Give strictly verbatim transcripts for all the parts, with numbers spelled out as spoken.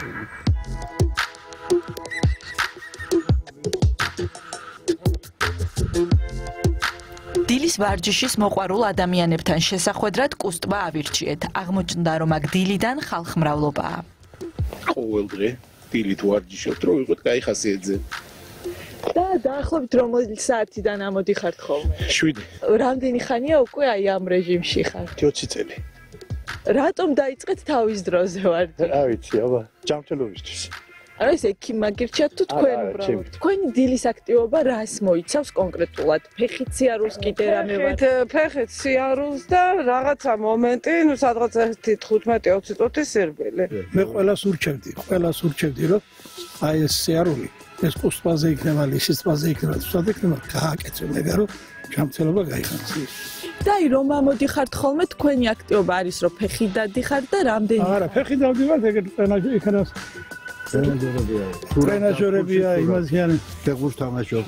დილის ვარჯიშის მოყვარულ ადამიანებთან შესახვედრად კუსტმა ავირჩიეთ. აღმოჩნდა, რომ აქ დილიდან ხალხმრავლობაა. ყოველ დღე დილით ვარჯიშობთ, რომ ვიყოთ კაი ხასიათზე. და დაახლოებით რომელი საათიდან ამოდიხართ ხოლმე? შვიდი. რამდენი ხანია უკვე აი ამ რეჟიმში ხარ? ოცი წელი. რატომ დაიწყეთ თავის დროზე ვარჯიში? რა ვიცი, აბა, ჯანმრთელობისთვის. არა ესე ქიმაგირჩათ თუ თქვენ უბრალოდ. თქვენი დილის აქტივობა რას მოიცავს კონკრეტულად? ფეხით სიარულს კიდე რამე ვარ? ფეხით სიარულს და რაღაცა მომენტი, ну სადღაც თხუთმეტი ოცი წუთი სირბილი. მე ყველას ურჩევდი, ყველას ურჩევდი, რომ აი ეს სიარული ეს კუსტბაზე იქნება, ლისისბაზე იქნება, სად იქნება, გააკეთო, მეგა რომ ჯანმრთელობა გაიხანს. და აი რომ ამოდიხართ ხოლმე თქვენი აქტივობა არის რომ ფეხით დადიხართ და რამდენი? არა, ფეხით დავდივართ, ეგრე ტენაჟი იქნას. ტრენაჟორებია. ტრენაჟორებია, იმასიანი ფეხბურთს თამაშობ.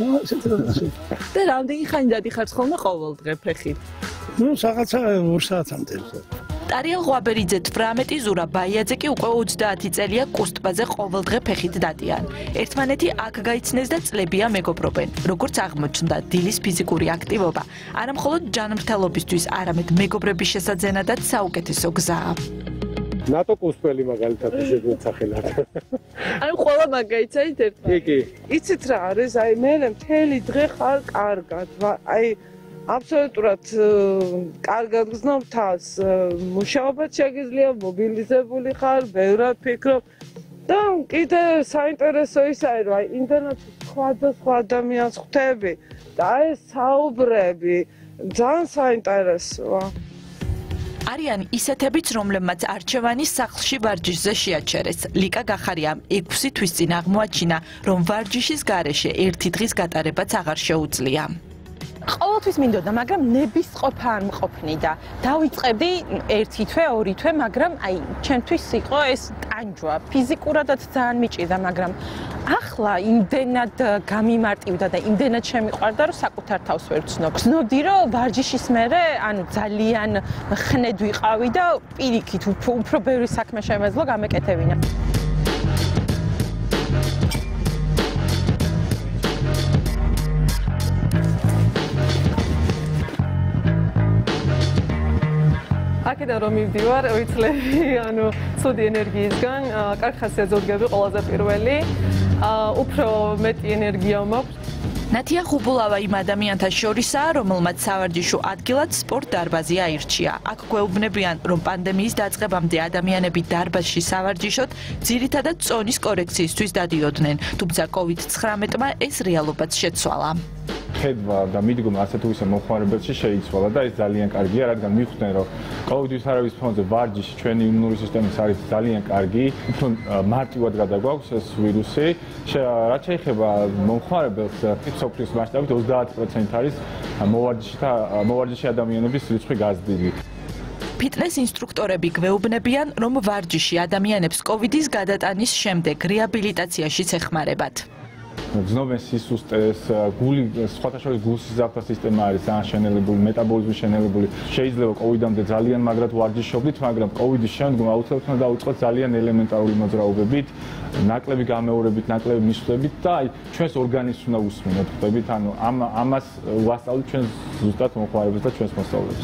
და რამდენი ხანი დადიხართ ხოლმე ყოველ დღე ფეხით? ნუ რაღაცა ორ საათამდე. ტარიელ ღვაბერიძე, თვრამეტი ზურა ბაიაძე კი უკვე ოცდაათი წელია კუსტბაზე ყოველდღე ფეხით დადიან. ერთმანეთი აქ გაიცნეს და წლებია მეგობრობენ. როგორც აღმოჩნდა, დილის ფიზიკური აქტივობა არა მხოლოდ ჯანმრთელობისთვის, არამედ მეგობრების შესაძენადაც საუკეთესო გზაა. ნატო კუსტველი მაგალითად შეგვიძლია სახელად. ანუ ყველა მაგაიცით ერთმანეთს. კი, კი. იცით რა არის? აი მე მთელი დღე ხარ კარგად. აი აბსოლუტურად კარგად გზნობ თავს. მუშაობაც შეგიძლია, მობილიზებული ხარ, ბევრად ფიქრობ. და კიდე საინტერესო ისაა, რომ აი ინტერნეტში სხვადასხვა ადამიანს ხვდები და აი საუბრები ძალიან საინტერესოა. არიან ისეთებიც, რომლებმაც არჩევანი სახლში ვარჯიშზე შეაჩერეს. ლიკა გახარიამ ექვსი თვის წინ აღმოაჩინა, რომ ვარჯიშის გარეშე ერთი დღის გატარებაც აღარ შეუძლია. ყოველთვის მინდოდა, მაგრამ ნების ყოფა არ მყოფნი და დავიწყებდი ერთი თვე, ორი თვე, მაგრამ აი ჩემთვის იყო ეს ტანჯვა, ფიზიკურადაც ძალიან მიჭირდა, მაგრამ ახლა იმდენად გამიმარტივდა და იმდენად შემიყვარდა, რომ საკუთარ თავს ვერ ვცნობ. ვცნობდი, რომ ვარჯიშის მერე, ანუ ძალიან ხნედ ვიყავი და პირიქით უფრო ბევრი საქმე შემეძლო გამეკეთებინა. აქედან რომ მივდივარ, ვიცლები, ანუ ცუდი ენერგიისგან, კარგ ხასიათზე ვდგები ყველაზე პირველი, უფრო მეტი ენერგია მაქვს. ნათია ხუბულავა იმ ადამიანთა შორისაა, რომელმაც სავარჯიშო ადგილად სპორტ დარბაზი აირჩია. აქ გვეუბნებიან, რომ პანდემიის დაწყებამდე ადამიანები დარბაზში სავარჯიშოდ ძირითადად წონის კორექციისთვის დადიოდნენ, თუმცა კოვიდ ცხრამეტმა ეს რეალობაც შეცვალა. ხედვა და მიდგომა ასე თუ ისე მომხმარებელში შეიცვალა და ეს ძალიან კარგია, რადგან მივხვდნენ, რომ კოვიდის არავის ფონზე ვარჯიში ჩვენი იმუნური სისტემის არის ძალიან კარგი, უფრო მარტივად გადაგვაქვს ეს ვირუსი. რაც შეეხება მომხმარებელს, სოფლის მასშტაბით ოცდაათი პროცენტი არის მოვარჯიში ადამიანების რიცხვი გაზრდილი. ფიტნეს ინსტრუქტორები გვეუბნებიან, რომ ვარჯიში ადამიანებს კოვიდის გადატანის შემდეგ რეაბილიტაციაში ეხმარებათ. გზნობენ სისუსტეს, გული, სხვათა შორის გულსიზარდთა სისტემა არის ძალიან შენელებული, მეტაბოლიზმი შენელებული. შეიძლება კოვიდამდე ძალიან მაგრად ვარჯიშობდით, მაგრამ კოვიდის შემდგომ აუცილებლად უნდა დავიწყოთ ძალიან ელემენტარული მოძრაობებით, ნაკლები გამეორებით, ნაკლები მისვლებით და აი ჩვენს ორგანიზმს უნდა უსმინოთ, ხვდებით, ანუ ამ ამას ვასწავლით ჩვენს ზუსტად მომხმარებელს და ჩვენს მოსწავლეებს.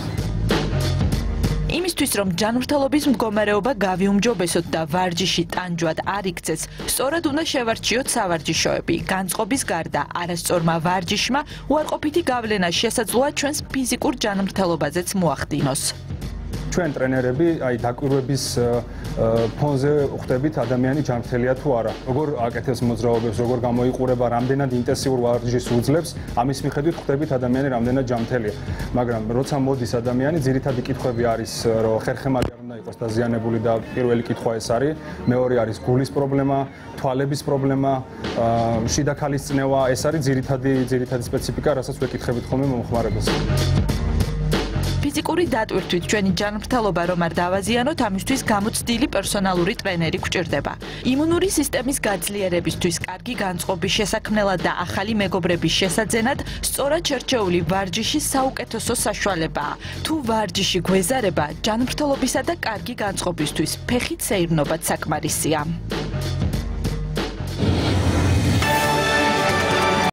იმისთვის, რომ ჯანმრთელობის მდგომარეობა გავიუმჯობესოთ და ვარჯიში ტანჯვად არ იქცეს, სწორად უნდა შევარჩიოთ სავარჯიშოები. განწყობის გარდა არასწორმა ვარჯიშმა უარყოფითი გავლენა შესაძლოა ჩვენს ფიზიკურ ჯანმრთელობაზეც მოახდინოს. ჩვენ ტრენერები აი დაკვირვების ფონზე ხვდებით ადამიანი ჯანმრთელია თუ არა. როგორ აკეთებს მოძრაობებს, როგორ გამოიყურება, რამდენად ინტენსიურ ვარჯიშს უძლებს, ამის მიხედვით ხვდებით ადამიანი რამდენად ჯანმრთელია. მაგრამ როცა მოდის ადამიანი, ძირითადი კითხვები არის, რომ ხერხემალი არ უნდა იყოს დაზიანებული და პირველი კითხვა ეს არის, მეორე არის გულის პრობლემა, თვალების პრობლემა, შიდა ქალის წნევა, ეს არის ძირითადი ძირითადი სპეციფიკა, რასაც ვეკითხებით ხოლმე მომხმარებელს. ფიზიკური დატვირთვით ჩვენი ჯანმრთელობა რომ არ დავაზიანოთ, ამისთვის გამოცდილი პერსონალური ტრენერი გვჭირდება. იმუნური სისტემის გაძლიერებისთვის, კარგი განწყობის შესაქმნელად და ახალი მეგობრების შესაძენად სწორად შერჩეული ვარჯიში საუკეთესო საშუალებაა. თუ ვარჯიში გვეზარება, ჯანმრთელობისა და კარგი განწყობისთვის ფეხით სეირნობაც საკმარისია.